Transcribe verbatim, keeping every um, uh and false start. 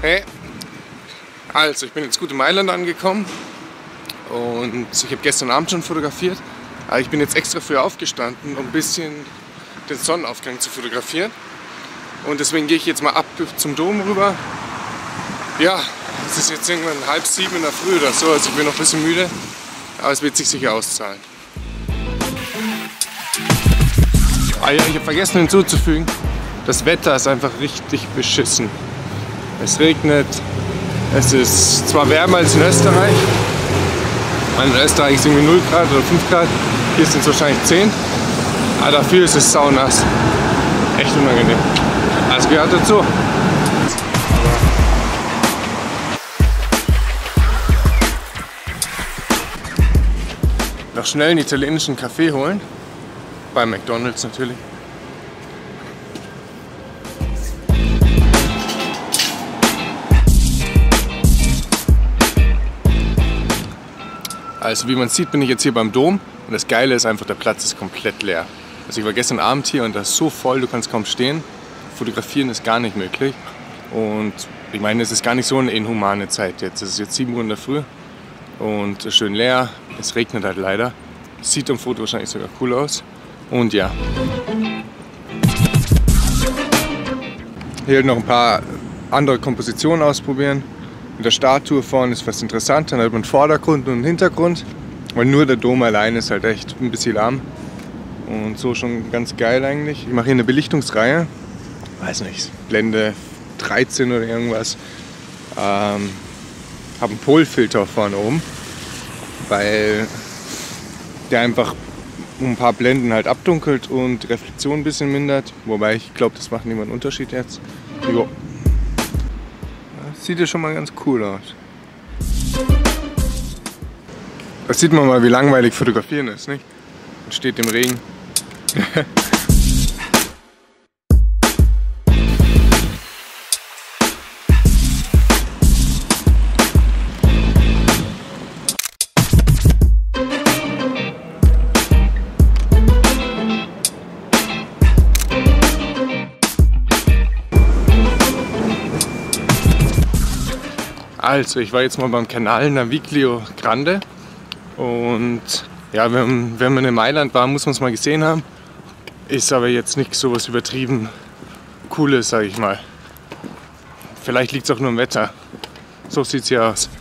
Hey, also ich bin jetzt gut in Mailand angekommen und ich habe gestern Abend schon fotografiert, aber ich bin jetzt extra früh aufgestanden, um ein bisschen den Sonnenaufgang zu fotografieren, und deswegen gehe ich jetzt mal ab zum Dom rüber. Ja, es ist jetzt irgendwann halb sieben in der Früh oder so, also ich bin noch ein bisschen müde, aber es wird sich sicher auszahlen. Ah ja, ich habe vergessen hinzuzufügen, das Wetter ist einfach richtig beschissen. Es regnet, es ist zwar wärmer als in Österreich, in Österreich ist es irgendwie null Grad oder fünf Grad, hier sind es wahrscheinlich zehn, aber dafür ist es saunass. Echt unangenehm. Also gehört dazu. Noch schnell einen italienischen Kaffee holen, bei McDonald's natürlich. Also wie man sieht, bin ich jetzt hier beim Dom, und das Geile ist einfach, der Platz ist komplett leer. Also ich war gestern Abend hier und das ist so voll, du kannst kaum stehen. Fotografieren ist gar nicht möglich. Und ich meine, es ist gar nicht so eine inhumane Zeit jetzt. Es ist jetzt sieben Uhr in der Früh und schön leer. Es regnet halt leider. Sieht am Foto wahrscheinlich sogar cool aus. Und ja. Hier noch ein paar andere Kompositionen ausprobieren. Mit der Statue vorne ist was interessant, dann hat man einen Vordergrund und einen Hintergrund. Weil nur der Dom allein ist halt echt ein bisschen lahm. Und so schon ganz geil eigentlich. Ich mache hier eine Belichtungsreihe. Weiß nicht, Blende dreizehn oder irgendwas. Ähm, habe einen Polfilter vorne oben, weil der einfach ein paar Blenden halt abdunkelt und die Reflexion ein bisschen mindert. Wobei ich glaube, das macht niemand einen Unterschied jetzt. Jo. Sieht ja schon mal ganz cool aus. Da sieht man mal, wie langweilig fotografieren ist, nicht? Man steht im Regen. Also, ich war jetzt mal beim Canale Naviglio Grande und ja, wenn, wenn man in Mailand war, muss man es mal gesehen haben. Ist aber jetzt nicht so was übertrieben Cooles, sage ich mal. Vielleicht liegt es auch nur im Wetter. So sieht es hier aus.